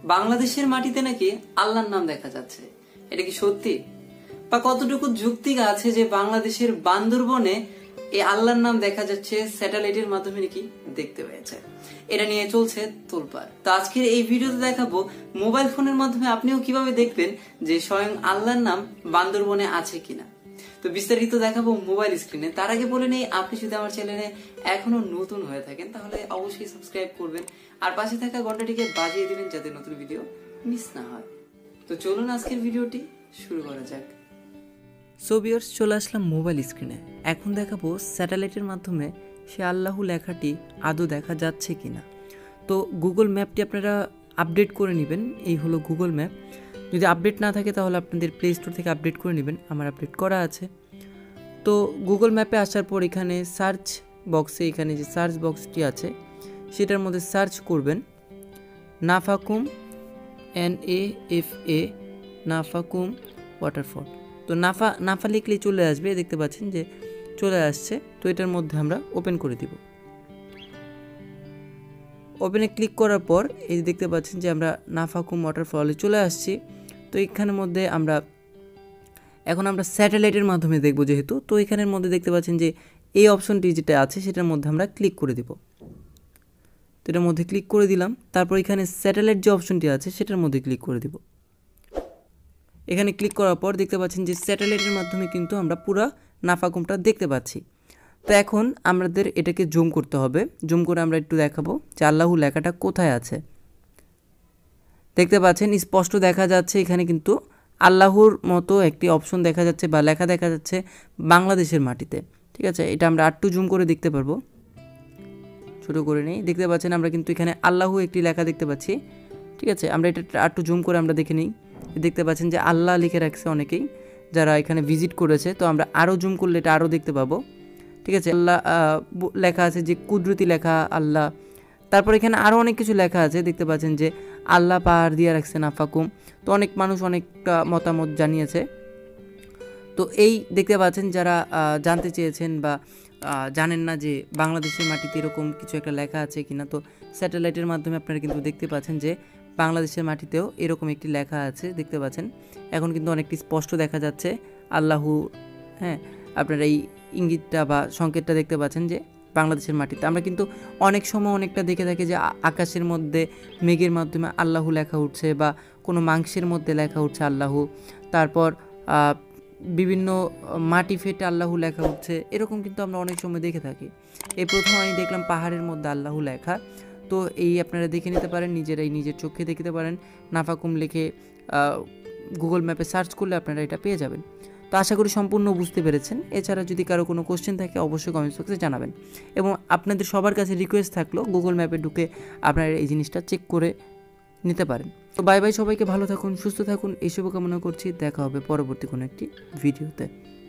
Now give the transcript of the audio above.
বাংলাদেশের মাটিতে নাকি আল্লাহর নাম দেখা যাচ্ছে, এটা কি সত্যি? বা কতটুকু যুক্তি আছে যে বাংলাদেশের বান্দরবনে এই আল্লাহর নাম দেখা যাচ্ছে স্যাটেলাইটের মাধ্যমে নাকি দেখতে পেয়েছে? এটা নিয়ে চলছে তোলপাড়। তো আজকের এই ভিডিওতে দেখাবো মোবাইল ফোনের মাধ্যমে আপনিও কিভাবে দেখবেন যে স্বয়ং আল্লাহর নাম বান্দরবনে আছে কিনা। তো বিস্তারিত দেখাবো মোবাইল স্ক্রিনে। তার আগে বলে নেই, আপনি যদি আমার চ্যানেলে এখনো নতুন হয়ে থাকেন তাহলে অবশ্যই সাবস্ক্রাইব করবেন আর পাশে থাকা ঘন্টাটিকে বাজিয়ে দিবেন যাতে নতুন ভিডিও মিস না হয়। তো চলুন আজকের ভিডিওটি শুরু করা যাক। সো ভিউয়ার্স, চলে আসলাম মোবাইল স্ক্রিনে। এখন দেখাবো স্যাটেলাইটের মাধ্যমে সে আল্লাহু লেখাটি আদৌ দেখা যাচ্ছে কিনা। তো গুগল ম্যাপটি আপনারা আপডেট করে নেবেন। এই হলো গুগল ম্যাপ। যদি আপডেট না থাকে তাহলে আপনাদের প্লে স্টোর থেকে আপডেট করে নেবেন। আমার আপডেট করা আছে। তো গুগল ম্যাপে আসার পর এখানে সার্চ বক্সে, এখানে যে সার্চ বক্সটি আছে সেটার মধ্যে সার্চ করবেন নাফাকুম, NAFA, নাফাকুম ওয়াটারফল। তো নাফা লিখলেই চলে আসবে, দেখতে পাচ্ছেন যে চলে আসছে। তো এটার মধ্যে আমরা ওপেন করে দিব। ওপেনে ক্লিক করার পর এই দেখতে পাচ্ছেন যে আমরা নাফাকুম ওয়াটারফলে চলে আসছি। তো এখানের মধ্যে এখন আমরা স্যাটেলাইটের মাধ্যমে দেখব যেহেতু, তো এখানের মধ্যে দেখতে পাচ্ছেন যে এই অপশনটি যেটা আছে সেটার মধ্যে আমরা ক্লিক করে দিব। তো এটার মধ্যে ক্লিক করে দিলাম। তারপর এখানে স্যাটেলাইট যে অপশনটি আছে সেটার মধ্যে ক্লিক করে দিব। এখানে ক্লিক করার পর দেখতে পাচ্ছেন যে স্যাটেলাইটের মাধ্যমে কিন্তু আমরা পুরো নাফাকুমটা দেখতে পাচ্ছি। তো এখন আমাদের এটাকে জুম করতে হবে। জুম করে আমরা একটু দেখাবো যে আল্লাহু লেখাটা কোথায় আছে। দেখতে পাচ্ছেন স্পষ্ট দেখা যাচ্ছে এখানে কিন্তু আল্লাহর মতো একটি অপশন দেখা যাচ্ছে বা লেখা দেখা যাচ্ছে বাংলাদেশের মাটিতে। ঠিক আছে, এটা আমরা আরেকটু জুম করে দেখতে পারবো। ছোটো করে নেই, দেখতে পাচ্ছেন আমরা কিন্তু এখানে আল্লাহু একটি লেখা দেখতে পাচ্ছি। ঠিক আছে, আমরা এটা আরেকটু জুম করে আমরা দেখে নিই। দেখতে পাচ্ছেন যে আল্লাহ লিখে রাখছে অনেকেই যারা এখানে ভিজিট করেছে। তো আমরা আরও জুম করলে এটা আরও দেখতে পাবো। ঠিক আছে, আল্লাহ লেখা আছে যে কুদরতি লেখা আল্লাহ। তারপর এখানে আরও অনেক কিছু লেখা আছে, দেখতে পাচ্ছেন যে আল্লাহ পাহাড় দিয়ে রাখছে নাফাকুম। তো অনেক মানুষ অনেকটা মতামত জানিয়েছে। তো এই দেখতে পাচ্ছেন যারা জানতে চেয়েছেন বা জানেন না যে বাংলাদেশের মাটিতে এরকম কিছু একটা লেখা আছে কিনা, তো স্যাটেলাইটের মাধ্যমে আপনারা কিন্তু দেখতে পাচ্ছেন যে বাংলাদেশের মাটিতেও এরকম একটি লেখা আছে। দেখতে পাচ্ছেন এখন কিন্তু অনেকটি স্পষ্ট দেখা যাচ্ছে আল্লাহু। হ্যাঁ, আপনারা এই ইঙ্গিতটা বা সংকেতটা দেখতে পাচ্ছেন যে বাংলাদেশের মাটিতে। আমরা কিন্তু অনেক সময় অনেকটা দেখে থাকি যে আকাশের মধ্যে মেঘের মাধ্যমে আল্লাহু লেখা উঠছে বা কোনো মাংসের মধ্যে লেখা উঠছে আল্লাহু। তারপর বিভিন্ন মাটি ফেটে আল্লাহু লেখা উঠছে, এরকম কিন্তু আমরা অনেক সময় দেখে থাকি। এই প্রথম আমি দেখলাম পাহাড়ের মধ্যে আল্লাহু লেখা। তো এই আপনারা দেখে নিতে পারেন, নিজেরাই নিজের চোখে দেখতে পারেন। নাফাকুম লিখে গুগল ম্যাপে সার্চ করলে আপনারা এটা পেয়ে যাবেন। তো আশা করি সম্পূর্ণ বুঝতে পেরেছেন। এছাড়া যদি কারো কোনো কোশ্চেন থাকে অবশ্যই কমেন্ট বক্সে জানাবেন। এবং আপনাদের সবার কাছে রিকোয়েস্ট থাকলো গুগল ম্যাপে ঢুকে আপনারা এই জিনিসটা চেক করে নিতে পারেন। তো বাই বাই, সবাইকে ভালো থাকুন, সুস্থ থাকুন, এই শুভকামনা করছি। দেখা হবে পরবর্তী কোনো একটি ভিডিওতে।